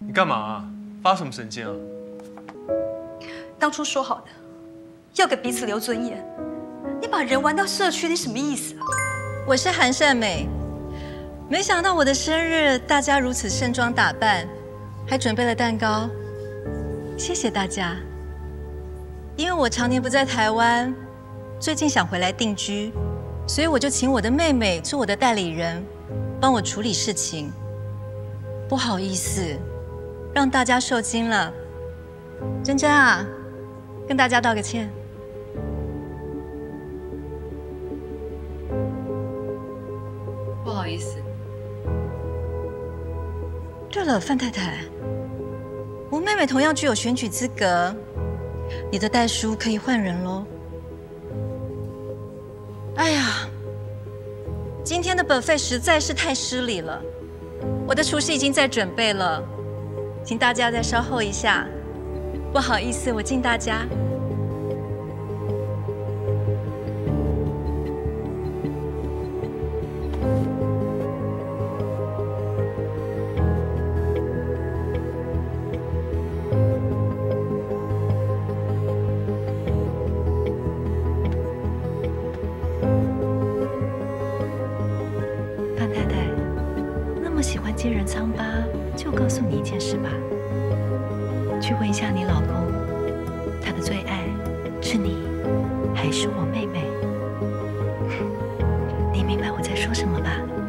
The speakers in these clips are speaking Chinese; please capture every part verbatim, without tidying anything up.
你干嘛啊？发什么神经啊？ 当初说好的要给彼此留尊严，你把人玩到社区，你什么意思啊？ 我是韩善美，没想到我的生日大家如此盛装打扮，还准备了蛋糕，谢谢大家。因为我常年不在台湾，最近想回来定居，所以我就请我的妹妹做我的代理人，帮我处理事情。不好意思，让大家受惊了。珍珍啊，跟大家道个歉。 不好意思。 对了，范太太，我妹妹同样具有选举资格，你的代书可以换人喽。哎呀，今天的buffet实在是太失礼了，我的厨师已经在准备了，请大家再稍后一下。不好意思，我敬大家。 范太太，那么喜欢接人疮疤，就告诉你一件事吧。去问一下你老公，他的最爱是你，还是我妹妹？你明白我在说什么吧？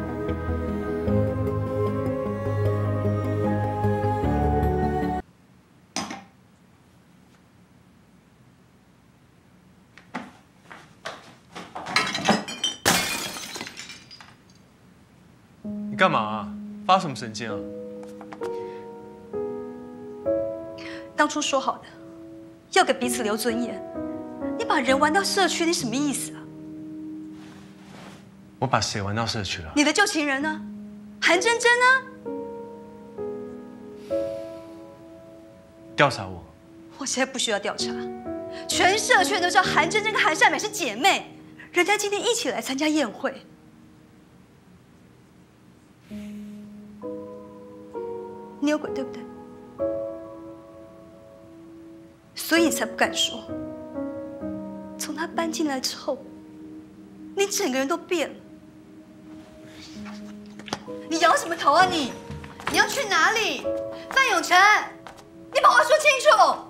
你干嘛啊？发什么神经啊？ 当初说好的要给彼此留尊严，你把人玩到社区，你什么意思啊？ 我把谁玩到社区了？ 你的旧情人呢？韩真真呢？ 调查我？ 我现在不需要调查，全社区都知道韩真真跟韩善美是姐妹，人家今天一起来参加宴会。你有鬼对不对？所以你才不敢说。从他搬进来之后，你整个人都变了。你摇什么头啊你？你要去哪里？范永成，你把话说清楚。